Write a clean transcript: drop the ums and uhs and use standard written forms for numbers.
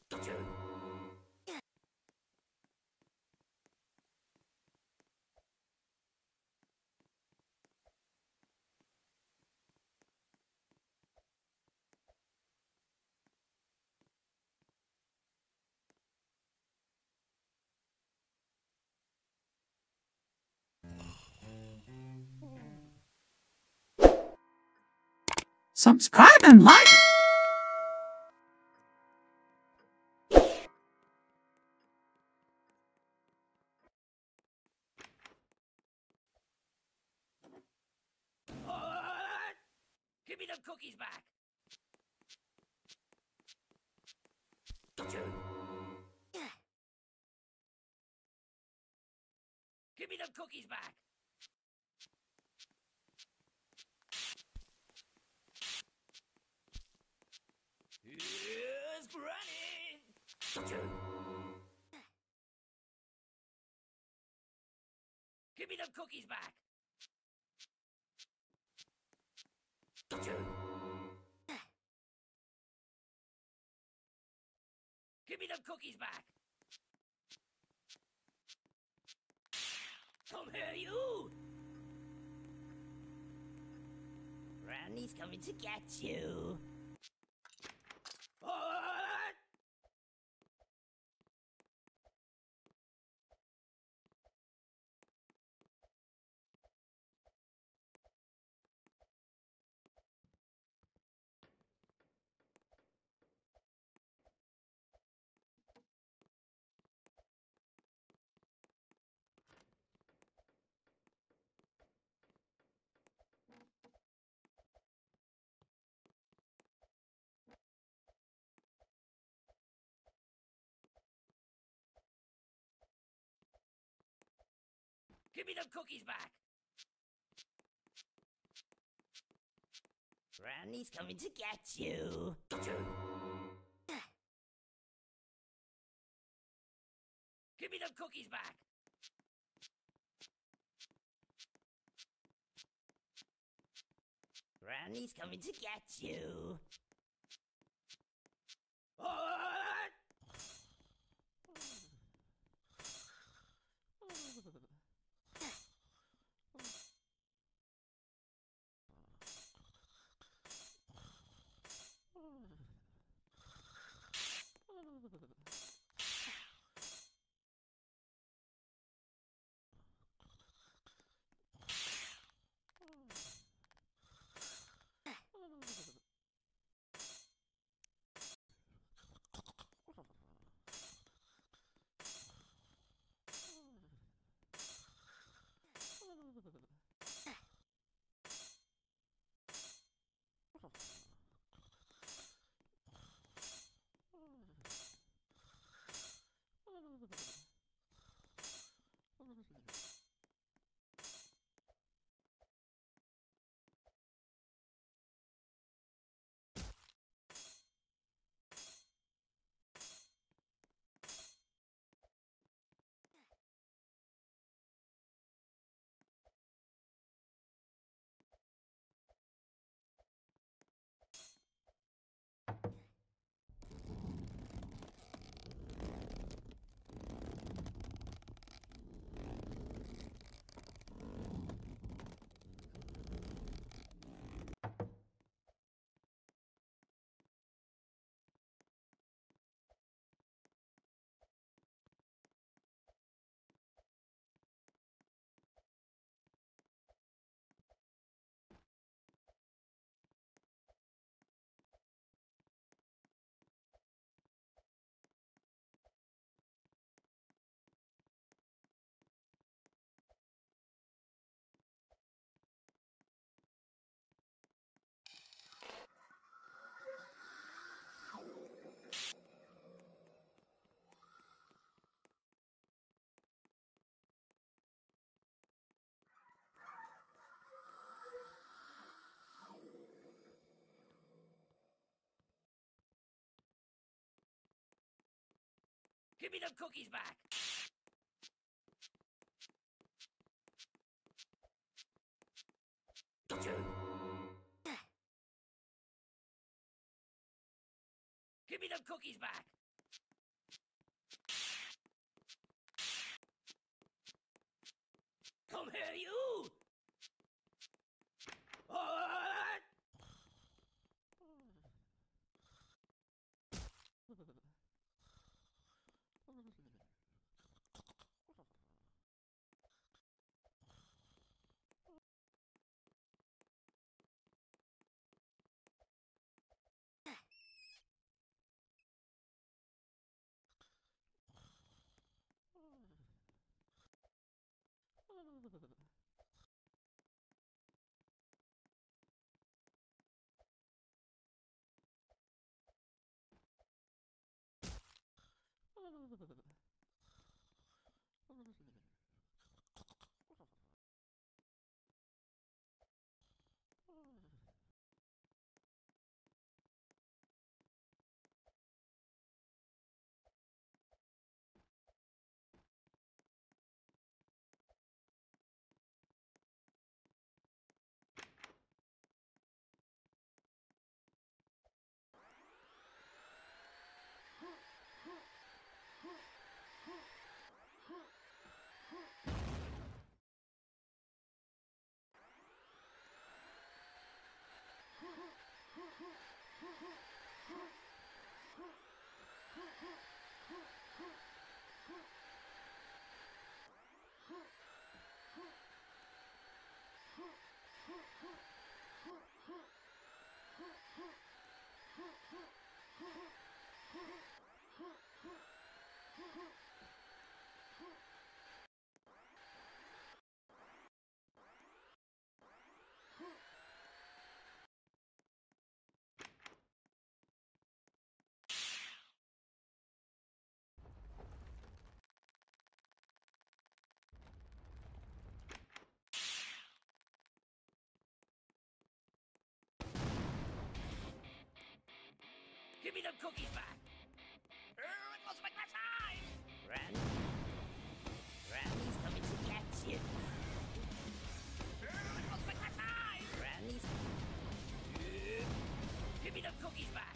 Subscribe and like. Give me them cookies back. Give me them cookies back. Here's Granny. Give me them cookies back. Give me them cookies back. Come here, you! Granny's coming to get you. Give me them cookies back. Granny's coming to get you. Give me them cookies back. Granny's coming to get you. Give me them cookies back. Give me them cookies back. Give me the cookies back! Oh, it looks like my time! Gran? Granny's coming to get you! Oh, it looks like my time! Granny's... Give me the cookies back!